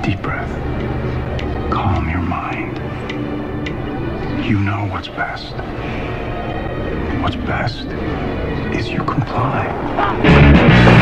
Deep breath. Calm your mind. You know what's best. What's best is you comply.